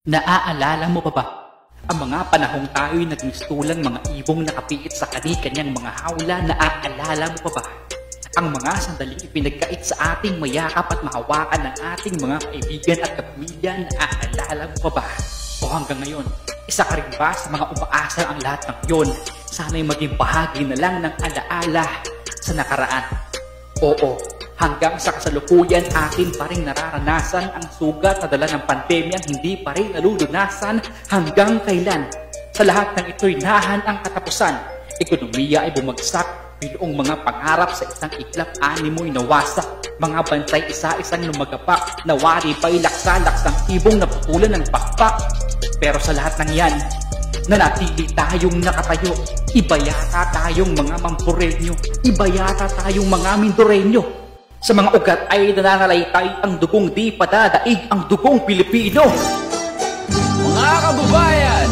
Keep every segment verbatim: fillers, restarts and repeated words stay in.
Naaalala mo pa ba ang mga panahong tayo'y nagmistulang mga ibong nakapiit sa kani-kanyang mga hawla? Naaalala mo pa ba ang mga sandaling ipinagkait sa ating mayakap at mahawakan ng ating mga kaibigan at kapamilya? Naaalala mo pa ba? O hanggang ngayon, isa ka rin ba sa mga umaasal ang lahat ng yon? Sana'y maging bahagi na lang ng alaala sa nakaraan. Oo, hanggang sa kasalukuyan atin pa rin nararanasan ang sugat na dala ng pandemyang hindi pa rin nalulunasan. Hanggang kailan? Sa lahat ng ito'y nahan ang katapusan. Ekonomiya ay bumagsak, binuong mga pangarap sa isang iklap animo'y nawasak. Mga bantay isa-isang lumagapak, nawari pa'y laksa-laksang ibong naputulan ng pakpak. Pero sa lahat ng yan, nanatili tayong nakatayo. Iba yata tayong mga Mampureño, iba yata tayong mga Mindoreño. Sa mga ugat ay nananalaytay ang dugong di padadaig, ang dugong Pilipino. Mga kababayan,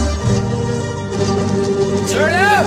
turn up!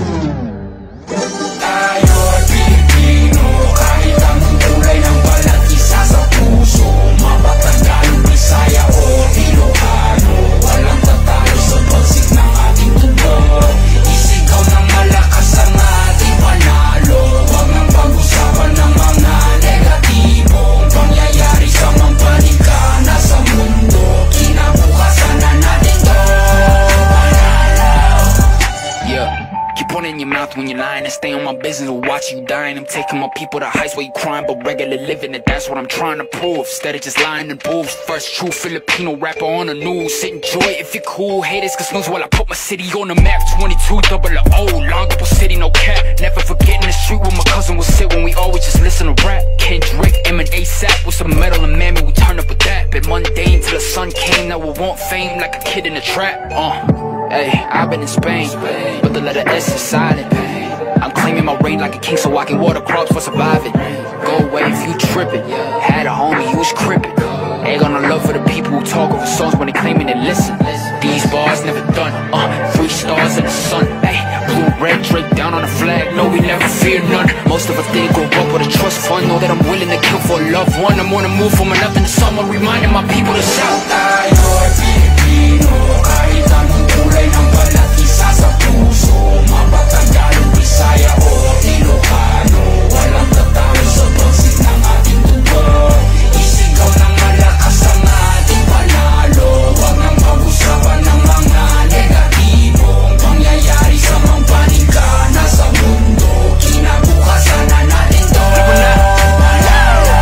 Tayo ay Pilipino, kahit ang kulay ng balat, isa sa puso. Mapatanggalong Bisaya o Ilocano, walang tatalo sa pagsik ng ating tubo. Isigaw ng malakas ang ating panalo, huwag nang pag-usapan ng mga negatibong pangyayari sa mampaligana sa mundo. Kinabukasan na natin to panalo. Yeah. Keep one in your mouth when you're lying and stay on my business or watch you dying. I'm taking my people to heights where you crying but regular living, and that's what I'm trying to prove. Instead of just lying and booze. First true Filipino rapper on the news. Enjoy if you're cool. Haters can snooze while I put my city on the map. Twenty-two double O, Longapo City, no cap. Never forgetting the street where my cousin would sit when we always just listen to rap. Kendrick, M and ASAP with some metal and mammy, we turn up with that. Been mundane till the sun came. Now we want fame like a kid in a trap. Uh Hey, I've been in Spain, but the letter S is silent. I'm claiming my reign like a king so I can water crops for surviving. Go away if you trippin'. Had a homie, he was crippin'. Ain't gonna love for the people who talk over songs when they claiming they listen. These bars never done, uh, three stars in the sun. Hey, blue, red, Drake down on the flag, no, we never fear none. Most of us didn't grow up with a trust fund, know that I'm willing to kill for a loved one. I'm on the move from nothing to someone, reminding my people to shout. Tayo ay Pilipino, kahit anong kulay ng balat, isa sa puso. Mapatanggalong Bisaya o Ilocano, walang tatalo sa pagsik ng ating tubo. Isigaw ng malakas ang ating panalo, huwag nang pag-usapan ng mga negatibong pangyayari sa mampaligana sa mundo. Kinabukasan na natin to panalo.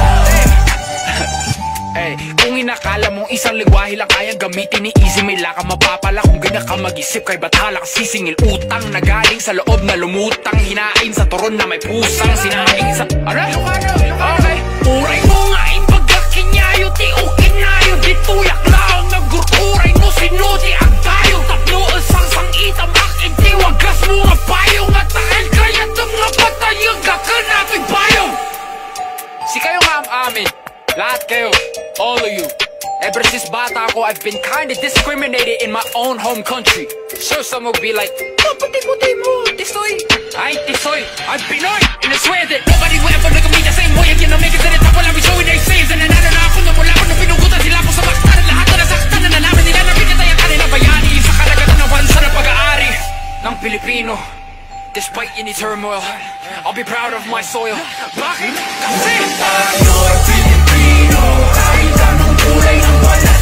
Hey, kung inakala mong isang lingwahe lang kayang gamitin ni Easy, may laka mapapala kung ganyan ka mag-isip. Kay bathala ka sisingil utang na galing sa loob na lumutang, hinain sa turon na may pusang sinaing sa... Ano? Okay. Uray mo nga ipagkakinyayo, ti o kinayo, di tuyak laong nagurkuray mo sinuti ang tayo. Tatlo asang sang itamak, hindi wagas mo nga payong at tahil kaya itong nga patayang kakanapig bayong. Si kayo nga ang amin, lahat kayo, all of you. Ever since bata ako, I've been kinda discriminated in my own home country. Sure, some will be like, oh, puti-puti mo, tisoy. I ain't tisoy, I'm Pinoy. And I swear that nobody will ever look at me the same way again. I'm making to the top while I'm showing their saves. And nanalo na ako na mula ko na pinugutan sila ko sa baktan. At lahat na nasaktan na nalaman nila na pinatay ang kanilang bayani sa kalagatan ng bansa ng pag-aari ng Pilipino. Despite any turmoil, I'll be proud of my soil. Bakit? Kasi tayo ay Pilipino, kahit anong kulay ng balat,